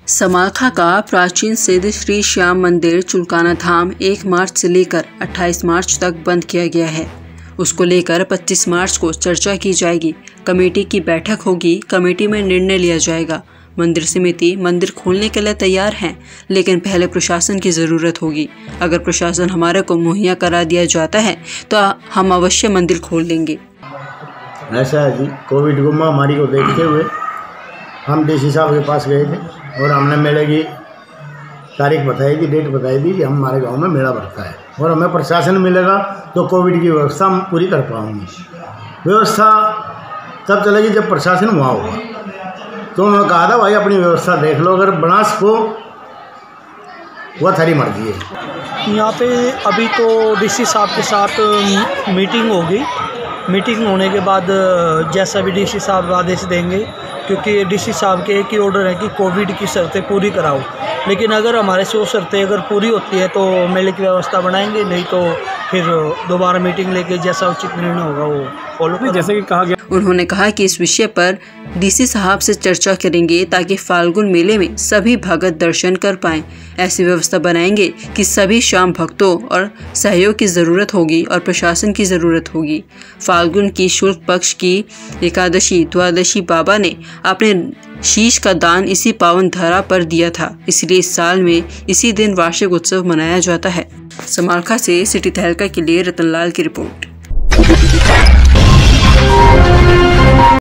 समाखा का प्राचीन सिद्ध श्री श्याम मंदिर चुलकाना धाम 1 मार्च से लेकर 28 मार्च तक बंद किया गया है। उसको लेकर 25 मार्च को चर्चा की जाएगी। कमेटी की बैठक होगी। कमेटी में निर्णय लिया जाएगा। मंदिर समिति मंदिर खोलने के लिए तैयार है, लेकिन पहले प्रशासन की ज़रूरत होगी। अगर प्रशासन हमारे को मुहैया करा दिया जाता है तो हम अवश्य मंदिर खोल लेंगे। ऐसा है जी, कोविड को महामारी को देखते हुए हम डीसी साहब के पास गए थे और हमने मेले की तारीख बताई थी, डेट बताई थी कि हमारे गांव में मेला बढ़ता है और हमें प्रशासन मिलेगा तो कोविड की व्यवस्था हम पूरी कर पाएंगे। व्यवस्था तब चलेगी जब प्रशासन वहाँ होगा। तो उन्होंने कहा था भाई अपनी व्यवस्था देख लो, अगर बना सको वह थारी मर्जी है। यहाँ पे अभी तो डीसी साहब के साथ मीटिंग होगी। मीटिंग होने के बाद जैसा भी डीसी साहब आदेश देंगे, क्योंकि डीसी साहब के एक ही ऑर्डर है कि कोविड की शर्तें पूरी कराओ। लेकिन अगर हमारे से वो शर्तें अगर पूरी होती है तो मेले की व्यवस्था बनाएंगे, नहीं तो फिर दोबारा मीटिंग लेके जैसा उचित निर्णय होगा वो फॉलो करेंगे। जैसे कि कहा गया, उन्होंने कहा कि इस विषय पर डीसी साहब से चर्चा करेंगे ताकि फाल्गुन मेले में सभी भगत दर्शन कर पाएं। ऐसी व्यवस्था बनाएंगे कि सभी शाम भक्तों और सहयोग की ज़रूरत होगी और प्रशासन की ज़रूरत होगी। फाल्गुन की शुक्ल पक्ष की एकादशी द्वादशी बाबा ने अपने शीश का दान इसी पावन धरा पर दिया था, इसलिए इस साल में इसी दिन वार्षिक उत्सव मनाया जाता है। समाखा से सिटी तहलका के लिए रतनलाल की रिपोर्ट।